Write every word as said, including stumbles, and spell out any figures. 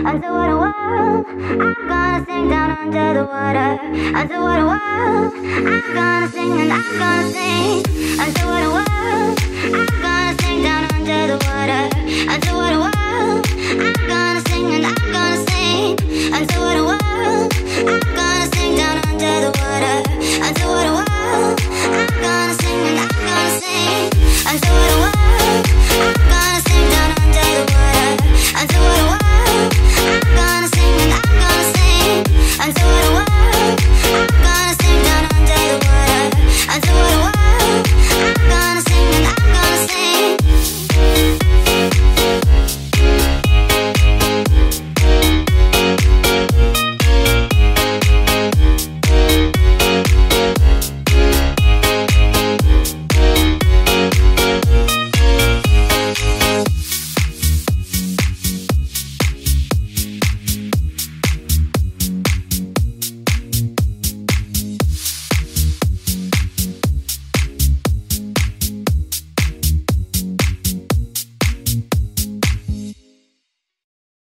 Underwater world, I'm gonna sing down under the water. Underwater world, I'm gonna sing and I'm gonna sing. Underwater world, I'm gonna sing down under the water. Underwater world.